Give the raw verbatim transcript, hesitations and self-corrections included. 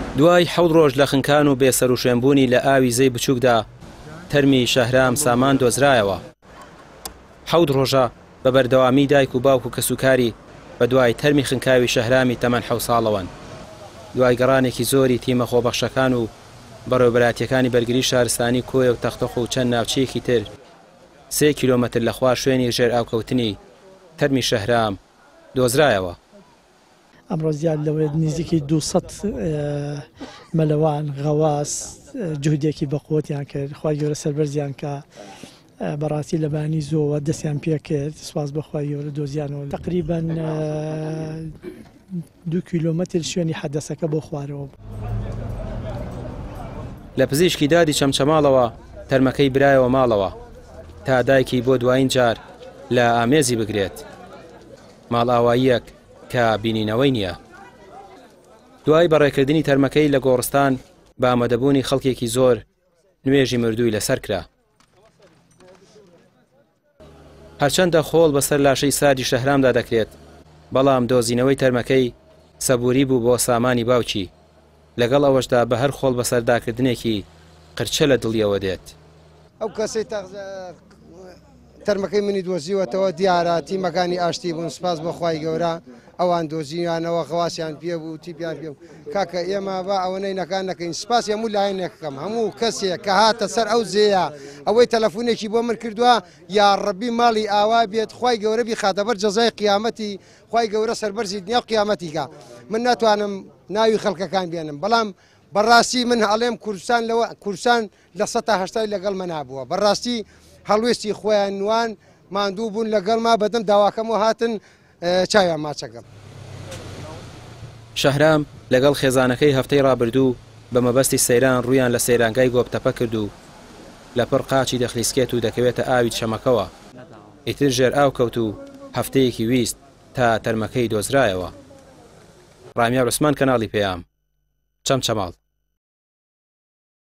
دوای حەوت ڕۆژ لە خنکان و بێسەر و شوێنبوونی لە ئاوی زەی بچووکدا تەرمی شەهرام سامان دۆزرایەوە. حەوت ڕۆژە بە بەردەوامی دایک و باوک و کەسوکاری بە دوای تەرمی خنکاوی شەهرامی تەمەن حەوت ساڵەوەن. دوای گەڕانێکی زۆری تیمە خۆبەخشەکان و بەڕێوەبەراتیەکانی بەرگری شارستانی کۆیە و تەختەخ و چەند ناوچەیەکی تر سێ کیلۆمەتر لە خوار شوێنی ژێر ئاوکەوتنی تەرمی شەهرام دۆزرایەوە. ئەمڕۆ زیاد لەوەی نزیکی دووسەد مەلەوان غەواس جهودێکی بەقوتیان کرد، خوای گەورە سەربەرزیان کە بەڕاستی لە بانی زۆوە دەستیان پێ کرد، سوپاس بەخوای گەورە دۆزیانەوە. تقریباً دوو کیلۆمەتر شوێنی حەدەسەکە بۆ خوارەوە. لە پزیشکی دادی چەمچەماڵەوە تەرمەکەی برایەوە ماڵەوە تا دایکی بۆ دوایین جار لە ئامێزی بگرێت. ماڵ ئاواییەک کە بینینەوەی نییە. دوای بەڕێکردنی تەرمەکەی لە گۆڕستان بە ئامادەبوونی خەڵکێکی زۆر نوێژی مردووی لەسەر کرا. هەرچەندە خۆڵ بەسەر لاشەی سادی شەهرامدا دەکرێت، بەڵام دۆزینەوەی تەرمەکەی سەبووری بوو بۆ سامانی باوکی، لەگەڵ ئەوەشدا بە هەر خۆڵ بەسەرداکردنێکی قرچە لە دڵیەوە دێت. ئەو کەسەی تەرمەکەی منی دۆزیوەتەوە دیارە تیمەکانی ئاشتی بوون، سپاس بەخوای گەورە ئەوان دۆزییانەوە خەواسیان پێ بوو تیپیان پێ کاکە ئێمە بە ئەوەنەی نەکان نەکەین. سپاس هەموو لایەنێکەکەم هەموو کەسێک کە هاتە سەر ئەو زێیە ئەوەی تەلەفۆنێکی بۆ من کردووە یا ڕەبی ماڵی ئاوا بێت، خوای گەورە بی خاتەبەر جەزای قیامەتی، خوای گەورە سەربەرزی دنیا و قیامەتیکە. من ناتوانم ناوی خەڵکەکان بێنم، بەڵام بەڕاستی من هەڵێم کوردستان لەوە کوردستان لە سەد تا هەشتا لەگەڵ من نابووە. بەڕاستی هەڵوێستی خۆیان نوان ماندوو بوون لەگەڵما بەدەم داواکەمەوە هاتن چاویان ماچەکەم. شەهرام لەگەڵ خێزانەکەی هەفتەی ڕابردوو بە مەبەستی سەیران ڕوویان لە سەیرانگای گۆبتەپە کرد و لە پڕ قاچی دەخلیسکێت و دەکەوێتە ئاوی چەمەکەوە. ئیتر ژێر ئاو کەوت و هەفتەیەکی ویست تا تەرمەکەی دۆزرایەوە. ڕامیار عوسمان، کەناڵی پێیام، چەمچەماڵ.